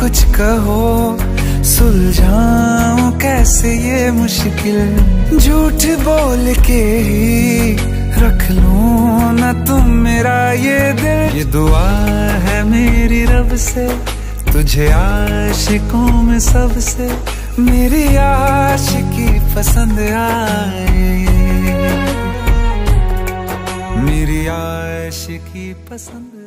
कुछ कहो, सुलझाऊं कैसे ये मुश्किल। झूठ बोल के ही रख लूं ना तुम मेरा ये दिल। ये दुआ है मेरी रब से, तुझे आशिकों में सबसे मेरी आशिकी पसंद आए, मेरी आशिकी पसंद।